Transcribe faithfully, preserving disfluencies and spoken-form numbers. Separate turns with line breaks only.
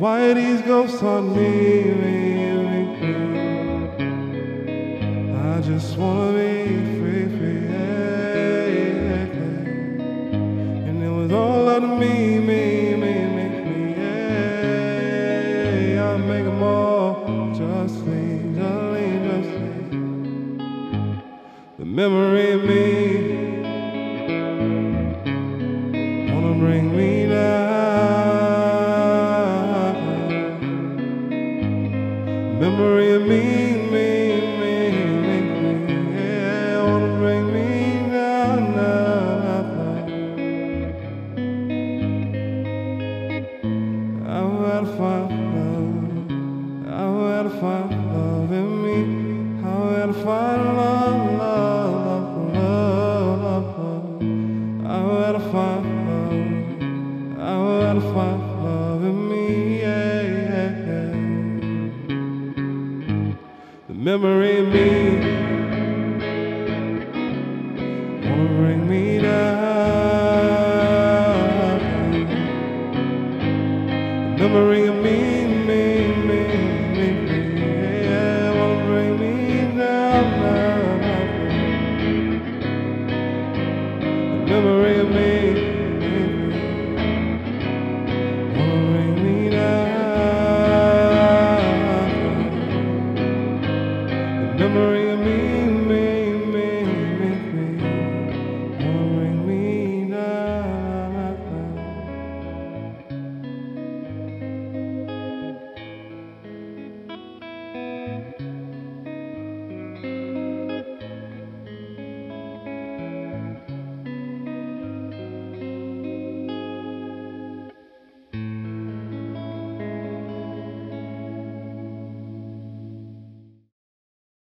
Why are these ghosts on me, me, me, me? I just wanna be free, free, yeah, yeah, yeah. And it was all up to me, me, me, me, me, yeah. I make them all just leave, just leave, just leave. The memory of me wanna bring me down. Memory of me, me, me, me, me, yeah, wanna bring me down, down, down. I had to find love, I had to find love in me. I had to find love, love, love, love, love. I had to find love, I had to find love in me, yeah, yeah, yeah. The memory of me wanna bring me down. The memory of me, me, me, me, me, yeah, wanna bring me down, down, down. The memory of me